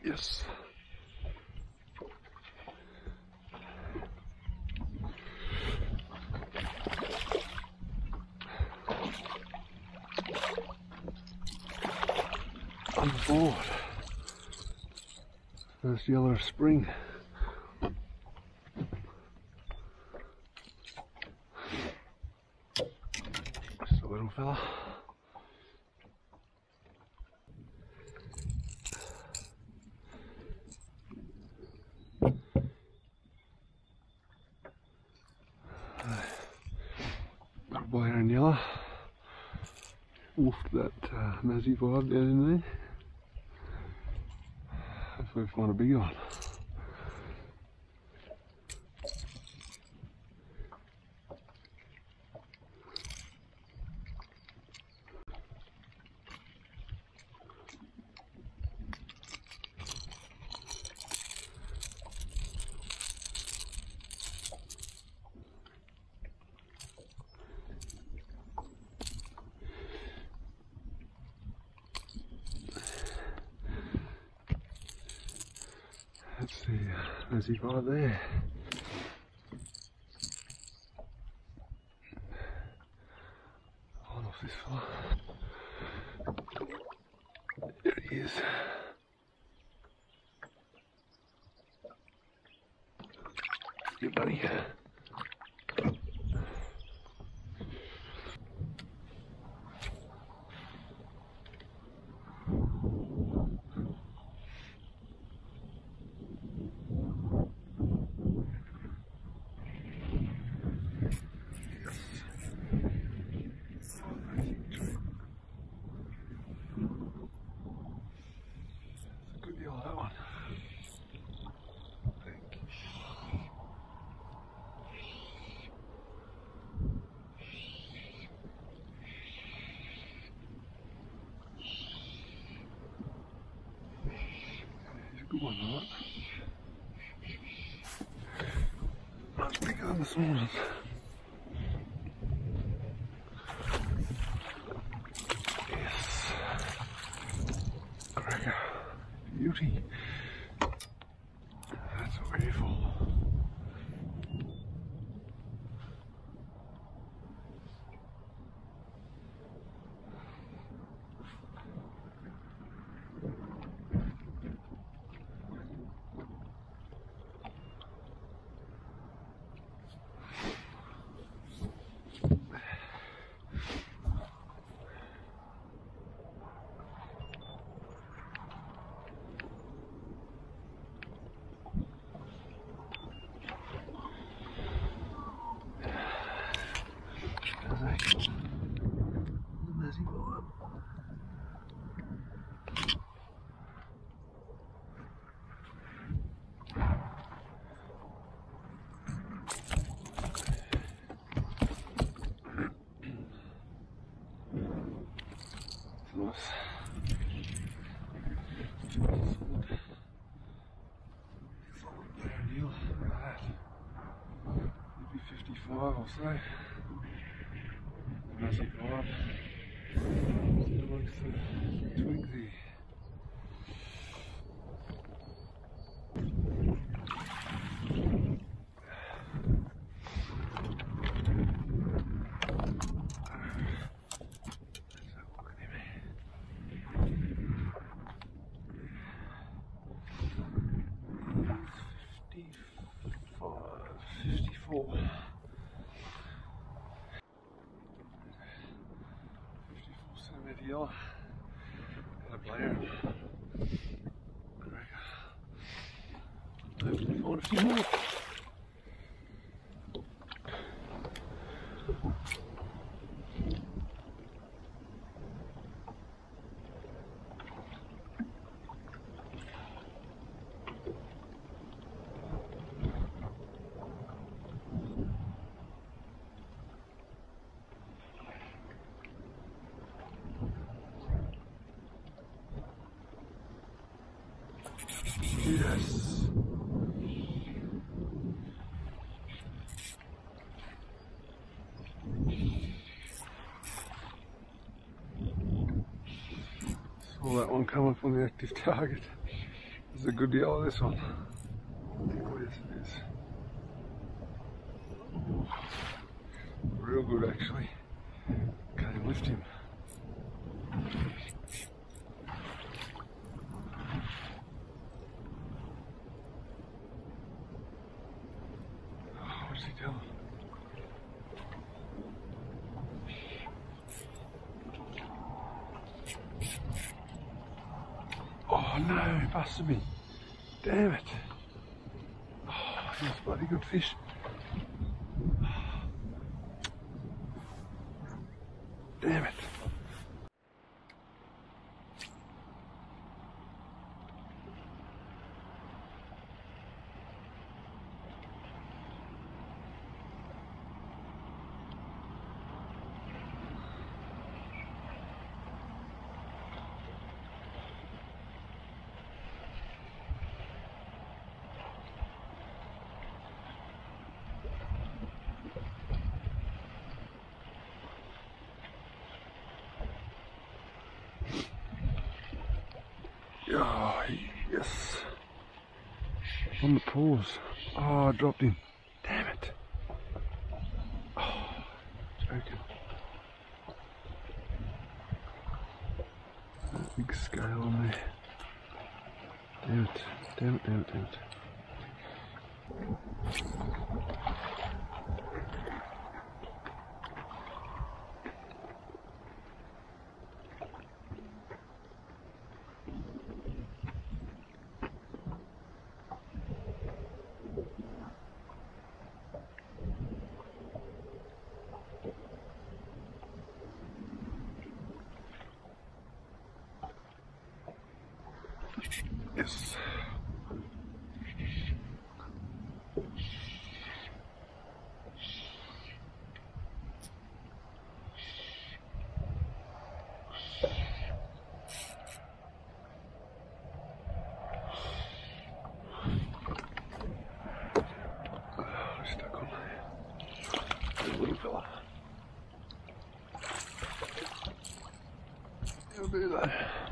Yes. On the board. First yellow of spring. Just a little fella. Got a Blowering Yellas. Wolfed that Mazzy vibe down in there. Hopefully we find a bigger one. That's the Mazzy vibe there. On off this fella. There he is. Good buddy. That one. Thank you. He's a good one, right? Much bigger than this morning. Yes. Cracker. Beauty. That's what we're here for. Nice. Solid deal. Look at that. Maybe 55 or so. Massive vibe. Still looks twigsy. Yellow and a Blowering. Hopefully find a few more. Yes. Saw that one come up on the active target. This is a good yellow, this one. Oh yes it is. Real good actually. Can't even lift him. Oh, what's he doing? Oh no, he busted me. Damn it. Oh, he's a bloody good fish. Damn it. Oh, yes. On the paws. Oh, I dropped him. Damn it. Oh, joking. That big scale on there. Damn it. Damn it, damn it, damn it. Yes. Stuck on there. Little fella. He'll do that.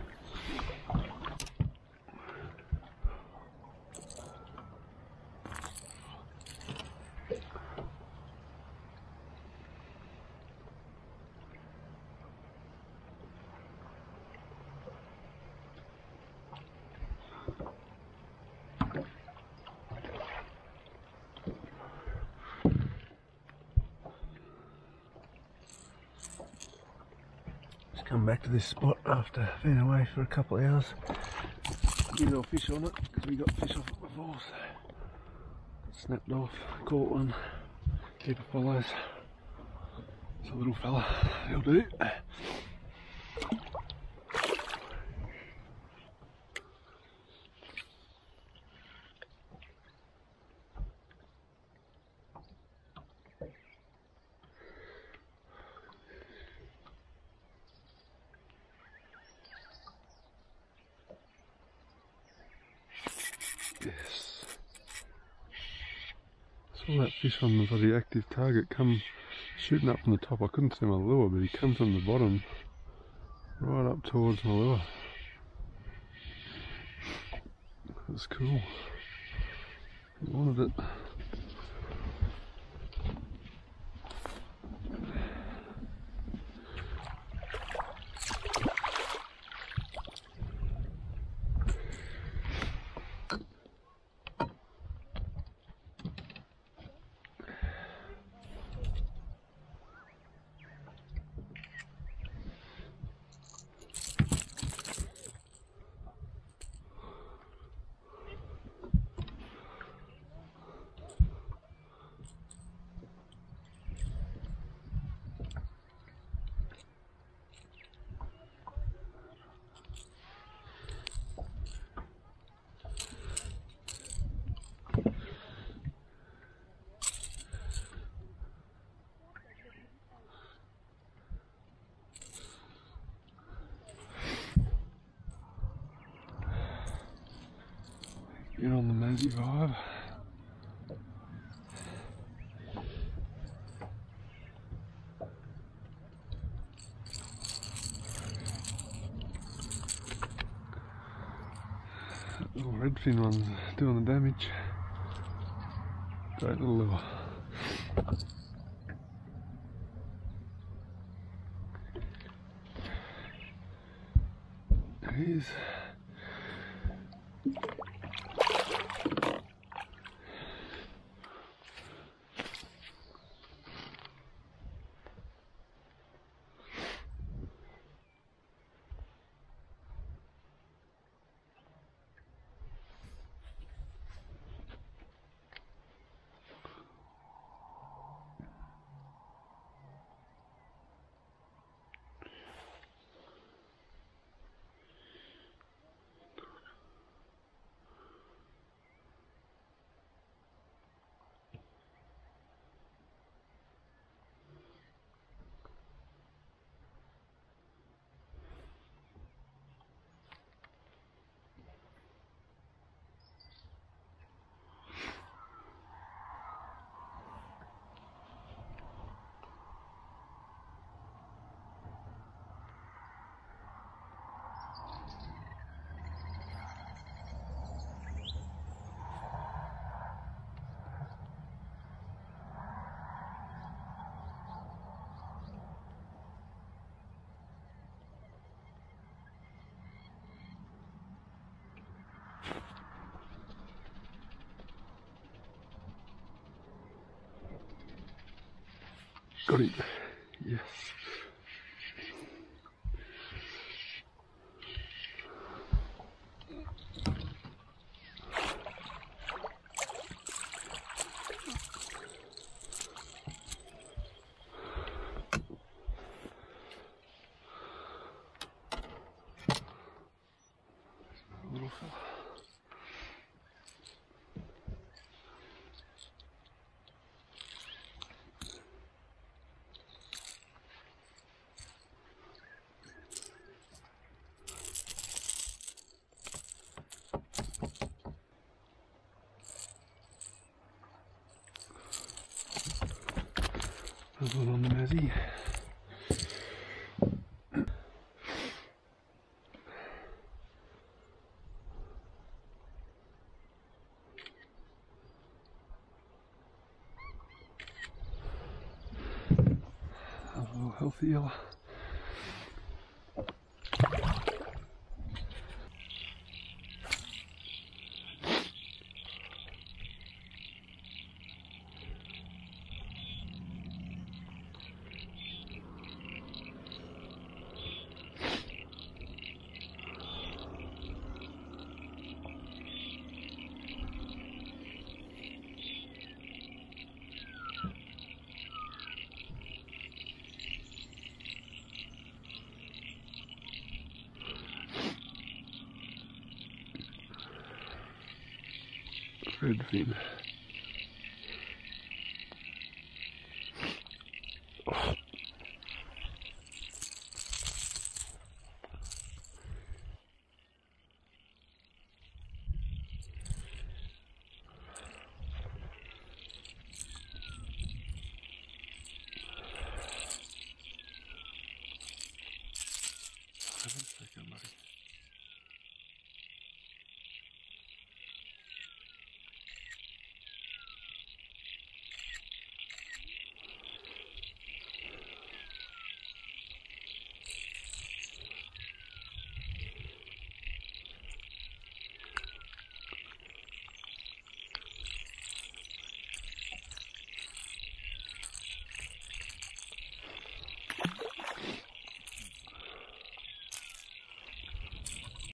Come back to this spot after being away for a couple of hours. Get our fish on it because we got fish off it before, so snapped off, caught one, keep it follows. It's a little fella, he'll do. Yes. Saw that fish on the bloody active target come shooting up from the top. I couldn't see my lure, but he come from the bottom right up towards my lure. That's cool. I wanted it. Get on the Mazzy vibe. Little Redfin one's doing the damage. Great little lure. There he is. Got it. Yes. Little fella. There's one on the mezzy. A little healthy yella. Redfin.